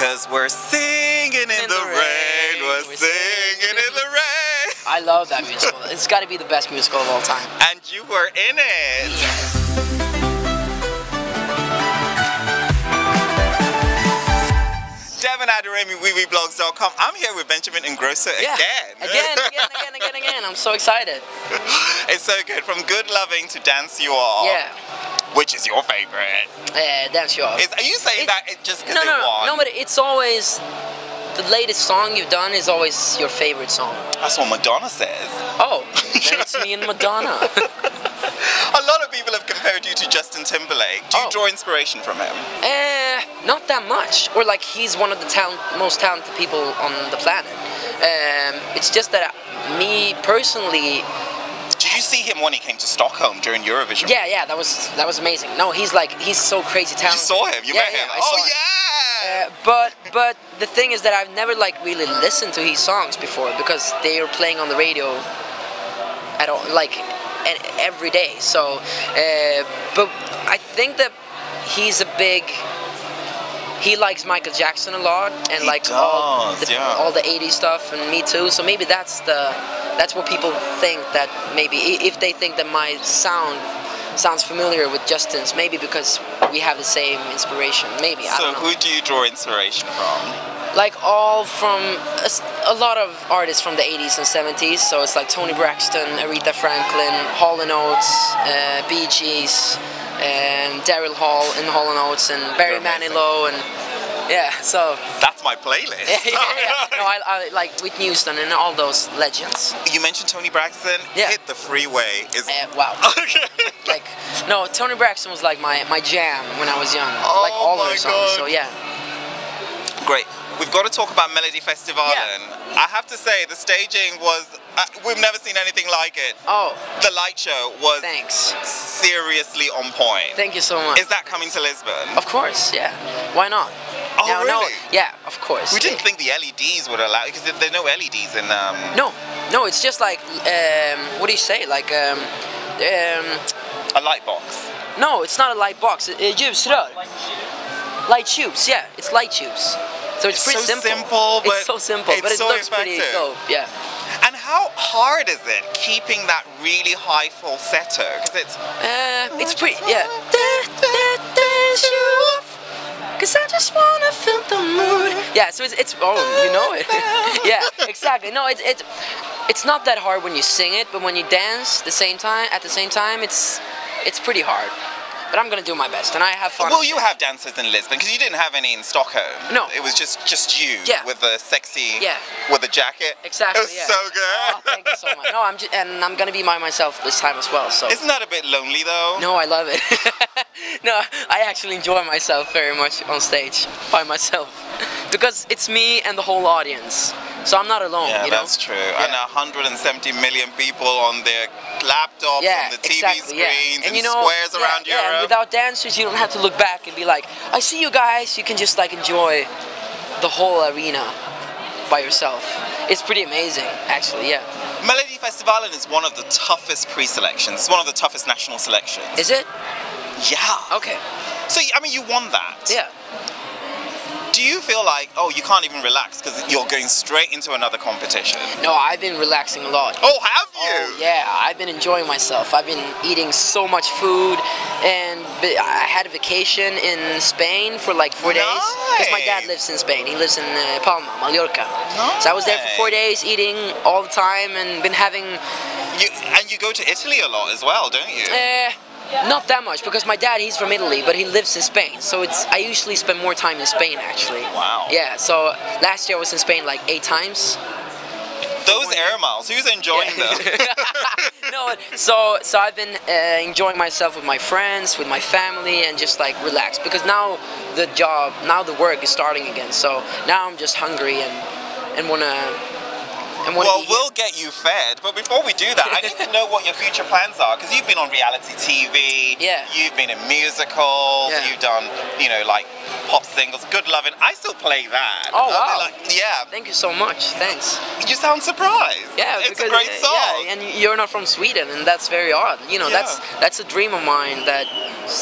'Cause we're singing in the rain, we're singing in the rain. I love that musical. It's got to be the best musical of all time. And you were in it. Yes. Devin Aderemi, wiwibloggs.com. I'm here with Benjamin Ingrosso again. Again. I'm so excited. It's so good. From Good Loving to Dance You Off. Yeah. Which is your favorite? Dance You Off. Are you saying that just because it won? No, but it's always, the latest song you've done is always your favorite song. That's what Madonna says. Oh, then it's me and Madonna. A lot of people have compared you to Justin Timberlake. Do you draw inspiration from him? Not that much. Or like, he's one of the most talented people on the planet. It's just that me personally. Did you see him when he came to Stockholm during Eurovision? Yeah, that was amazing. No, he's so crazy talented. You saw him? You met him? I saw him. But the thing is that I've never like really listened to his songs before because they are playing on the radio at all, like every day. So, but I think that he likes Michael Jackson a lot and all the 80s stuff, and me too. So maybe that's what people think, that maybe if they think that my sounds familiar with Justin's, maybe because we have the same inspiration. Maybe. I don't know. So who do you draw inspiration from? Like all from a lot of artists from the 80s and 70s. So it's like Toni Braxton, Aretha Franklin, Hall & Oates, Bee Gees, and Daryl Hall in Hall & Oates, and Barry Manilow, and so that's my playlist. No, I like Whitney Houston and all those legends. You mentioned Toni Braxton. Hit the Freeway is wow. Like, no, Toni Braxton was like my jam when I was young. Like all her songs. So yeah. Great. We've got to talk about Melodifestivalen. I have to say, the staging was, we've never seen anything like it. Oh. The light show was seriously on point. Thank you so much. Is that coming to Lisbon? Of course, yeah. Why not? Oh, really? No, yeah, of course. We didn't think the LEDs would allow, because there's no LEDs in... No, it's just like, what do you say? Like, a light box. No, it's not a light box. Ljusrör. Light tubes, yeah. It's light tubes. So it's pretty simple. It's so simple, but it looks pretty dope, yeah. And how hard is it keeping that really high falsetto? Because it's pretty, yeah. Cause I just wanna feel the mood. Yeah, so it's you know it. Yeah, exactly. No, it's not that hard when you sing it, but when you dance at the same time, it's pretty hard. But I'm gonna do my best, and I have fun. Will you have dancers in Lisbon? Because you didn't have any in Stockholm. No. It was just you with the sexy, with the jacket. Exactly. It was so good. Oh, thank you so much. No, I'm gonna be by myself this time as well. So. Isn't that a bit lonely though? No, I love it. No, I actually enjoy myself very much on stage by myself because it's me and the whole audience. So I'm not alone. Yeah, you know? That's true. Yeah. And 170 million people on their laptops, on the TV screens, and squares around Europe. And without dancers, you don't have to look back and be like, I see you guys. You can just like enjoy the whole arena by yourself. It's pretty amazing, actually, yeah. Melodifestivalen is one of the toughest pre-selections. It's one of the toughest national selections. Is it? Yeah. Okay. So, I mean, you won that. Yeah. Do you feel like, you can't even relax because you're going straight into another competition? No, I've been relaxing a lot. Oh, have you? Oh, yeah, I've been enjoying myself. I've been eating so much food, and I had a vacation in Spain for like 4 days. Because my dad lives in Spain. He lives in Palma, Mallorca. Nice. So I was there for 4 days, eating all the time, and been having... And you go to Italy a lot as well, don't you? Not that much, because my dad, he's from Italy, but he lives in Spain. So I usually spend more time in Spain, actually. Wow. Yeah, so last year I was in Spain like 8 times. Those air miles, who's enjoying them? No, so I've been enjoying myself with my friends, with my family, and just like relax. Because now the work is starting again. So now I'm just hungry and wanna... Well, we'll get you fed, but before we do that, I need to know what your future plans are, because you've been on reality TV, you've been in musicals, you've done, like pop singles, Good Loving. I still play that. Oh, wow. Yeah. Thank you so much. Thanks. You sound surprised. Yeah, it's a great song. Yeah, and you're not from Sweden, and that's very odd. That's a dream of mine that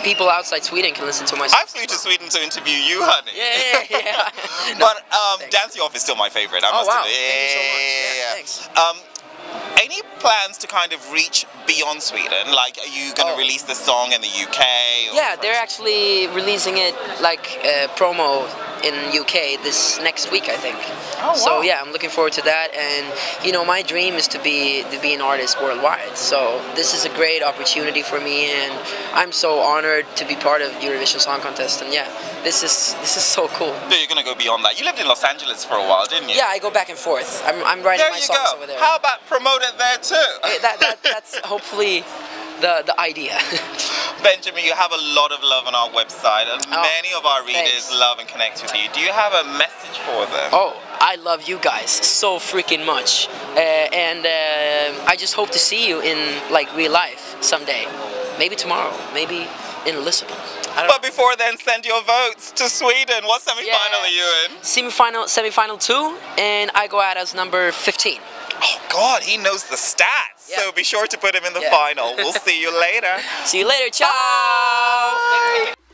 people outside Sweden can listen to my songs. I flew to Sweden to interview you, honey. Yeah. But Dance You Off is still my favorite. I must admit. Thank you so much. Thanks. Any plans to kind of reach beyond Sweden? Like, are you going to release the song in the UK? Yeah, they're actually releasing it like promo in UK this next week, I think. Oh, wow. So yeah, I'm looking forward to that. And you know, my dream is to be an artist worldwide. So this is a great opportunity for me, and I'm so honored to be part of Eurovision Song Contest. And yeah, this is so cool. So you're gonna go beyond that. You lived in Los Angeles for a while, didn't you? Yeah, I go back and forth. I'm writing my songs over there. How about promote it there too? That's hopefully the idea. Benjamin, you have a lot of love on our website, and many of our readers love and connect with you. Do you have a message for them? Oh, I love you guys so freaking much, and I just hope to see you in like real life someday. Maybe tomorrow, maybe in Lisbon. But before then, send your votes to Sweden. What semi-final are you in? Semi-final 2, and I go out as number 15. Oh God, he knows the stats. So be sure to put him in the final. We'll see you later. See you later. Ciao.